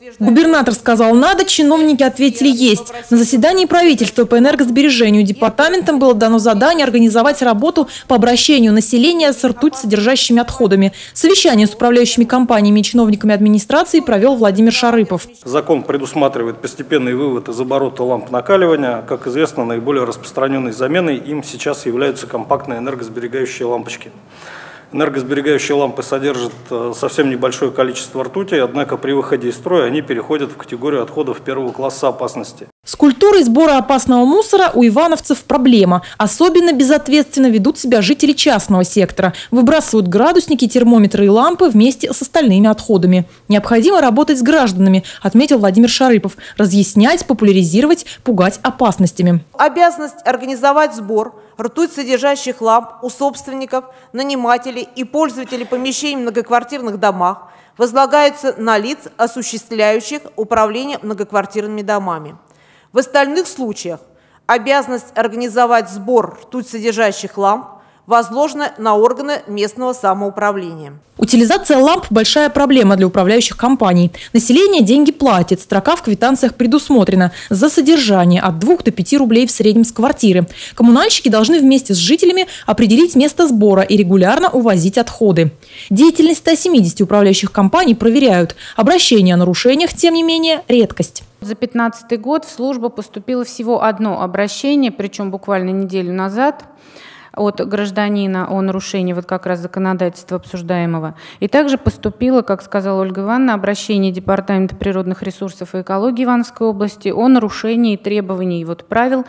Губернатор сказал «надо», чиновники ответили «есть». На заседании правительства по энергосбережению департаментом было дано задание организовать работу по обращению населения с ртуть-содержащими отходами. Совещание с управляющими компаниями и чиновниками администрации провел Владимир Шарыпов. Закон предусматривает постепенный вывод из оборота ламп накаливания. Как известно, наиболее распространенной заменой им сейчас являются компактные энергосберегающие лампочки. Энергосберегающие лампы содержат совсем небольшое количество ртути, однако при выходе из строя они переходят в категорию отходов первого класса опасности. С культурой сбора опасного мусора у ивановцев проблема. Особенно безответственно ведут себя жители частного сектора. Выбрасывают градусники, термометры и лампы вместе с остальными отходами. Необходимо работать с гражданами, отметил Владимир Шарыпов. Разъяснять, популяризировать, пугать опасностями. Обязанность организовать сбор ртуть-содержащих ламп у собственников, нанимателей и пользователей помещений в многоквартирных домах возлагаются на лиц, осуществляющих управление многоквартирными домами. В остальных случаях обязанность организовать сбор ртуть-содержащих ламп возложена на органы местного самоуправления. Утилизация ламп – большая проблема для управляющих компаний. Население деньги платит, строка в квитанциях предусмотрена. За содержание от 2 до 5 рублей в среднем с квартиры. Коммунальщики должны вместе с жителями определить место сбора и регулярно увозить отходы. Деятельность 170 управляющих компаний проверяют. Обращения о нарушениях, тем не менее, редкость. За 2015 год в службу поступило всего одно обращение, причем буквально неделю назад, от гражданина о нарушении вот как раз законодательства обсуждаемого. И также поступило, как сказала Ольга Ивановна, обращение Департамента природных ресурсов и экологии Ивановской области о нарушении требований правил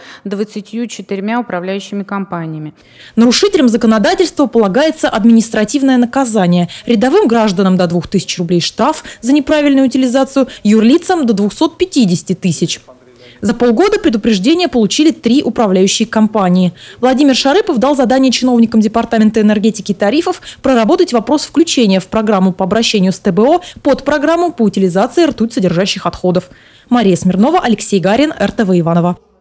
24 управляющими компаниями. Нарушителям законодательства полагается административное наказание. Рядовым гражданам до 2000 рублей штраф за неправильную утилизацию, юрлицам до 250 тысяч. За полгода предупреждения получили 3 управляющие компании. Владимир Шарыпов дал задание чиновникам Департамента энергетики и тарифов проработать вопрос включения в программу по обращению с ТБО под программу по утилизации ртуть-содержащих отходов. Мария Смирнова, Алексей Гарин, РТВ Иваново.